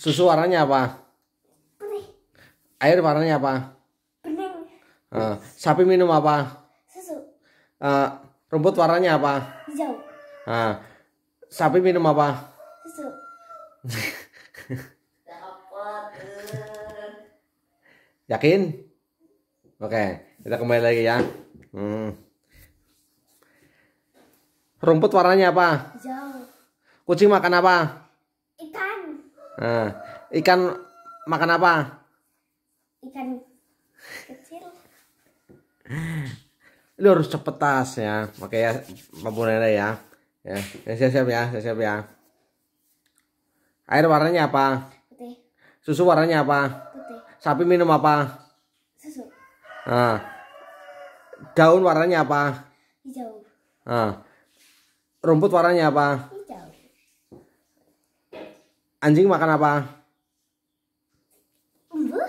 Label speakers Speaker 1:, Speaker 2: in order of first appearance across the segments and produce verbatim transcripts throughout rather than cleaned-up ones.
Speaker 1: Susu warnanya apa?
Speaker 2: Putih.
Speaker 1: Air warnanya apa?
Speaker 2: Bening.
Speaker 1: Uh, sapi minum apa?
Speaker 2: Susu.
Speaker 1: Uh, rumput warnanya apa?
Speaker 2: Hijau.
Speaker 1: Uh, sapi minum apa?
Speaker 2: Susu.
Speaker 1: Yakin? Oke, kita kembali lagi ya. Hmm. Rumput warnanya apa?
Speaker 2: Hijau.
Speaker 1: Kucing makan apa?
Speaker 2: Ikan.
Speaker 1: Nah, ikan makan apa?
Speaker 2: Ikan kecil.
Speaker 1: Lu harus cepet tas ya. Oke ya, Pak Bunera ya. Ya, siap-siap ya, siap-siap ya. Air warnanya apa?
Speaker 2: Putih.
Speaker 1: Susu warnanya apa?
Speaker 2: Putih.
Speaker 1: Sapi minum apa?
Speaker 2: Susu.
Speaker 1: Nah, daun warnanya apa?
Speaker 2: Hijau.
Speaker 1: Nah, rumput warnanya apa?
Speaker 2: Hijau.
Speaker 1: Anjing makan apa?
Speaker 2: Umbuh.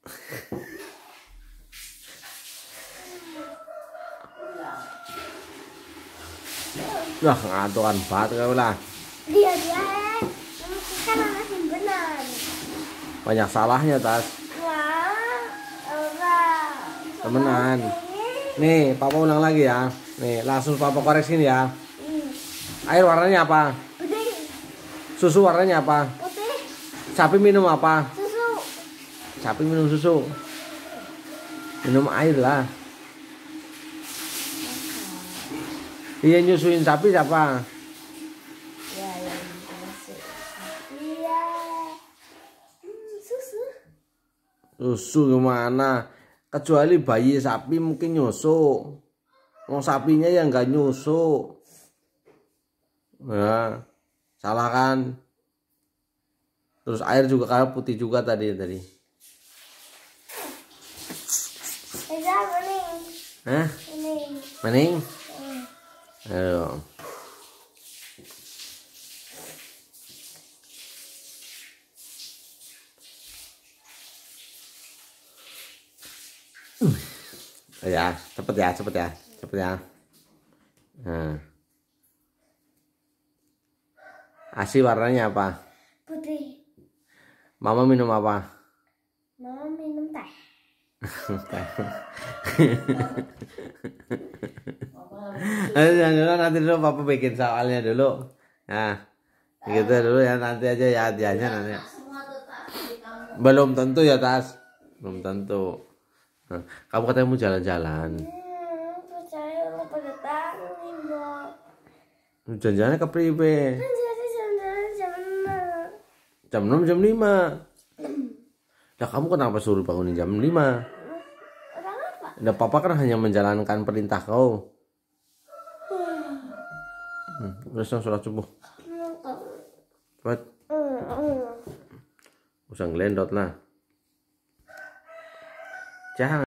Speaker 1: Wah, ngantukan banget kau lah.
Speaker 2: Dia dia kan anak yang benar.
Speaker 1: Banyak salahnya tas.
Speaker 2: Wah, enggak.
Speaker 1: Temenan. Nih, papa ulang lagi ya. Nih, langsung papa koreksi ya.
Speaker 2: Hmm.
Speaker 1: Air warnanya apa?
Speaker 2: Putih.
Speaker 1: Susu warnanya apa?
Speaker 2: Putih.
Speaker 1: Sapi minum apa?
Speaker 2: Susu.
Speaker 1: Sapi minum susu. Minum air lah. Iya, nyusuin sapi siapa?
Speaker 2: Ya, yang susu. Iya. Hmm, susu.
Speaker 1: Susu gimana? Kecuali bayi sapi mungkin nyusu. Mau sapinya ya nggak nyusu. Ya, salah kan? Terus air juga kayak putih juga tadi tadi.
Speaker 2: Eza bening.
Speaker 1: Hah?
Speaker 2: Bening.
Speaker 1: Maning?
Speaker 2: Hmm.
Speaker 1: Ayo. Ya, cepet ya, cepet ya, cepet ya. Nah. Asi warnanya apa?
Speaker 2: Putih.
Speaker 1: Mama minum apa?
Speaker 2: Mama minum teh.
Speaker 1: Ayo jangan dulu, nanti dulu papa bikin soalnya dulu. Nah, gitu dulu ya, nanti aja ya hadiahnya nanti. Belum tentu ya tas, belum tentu. Nah, kamu katanya mau jalan-jalan.
Speaker 2: Hmm, percaya lu pada tahu Ibu.
Speaker 1: Jalan-jalannya ke pribe?
Speaker 2: Kan jadi jalan-jalan jam enam.
Speaker 1: Jam enam, jam lima. Nah, kamu kenapa suruh bangunin jam lima?
Speaker 2: Orang apa?
Speaker 1: Nah, papa kan hanya menjalankan perintah kau. Hmm, terus yang sholat subuh. Cepat. Usah ngelendot lah. Jangan.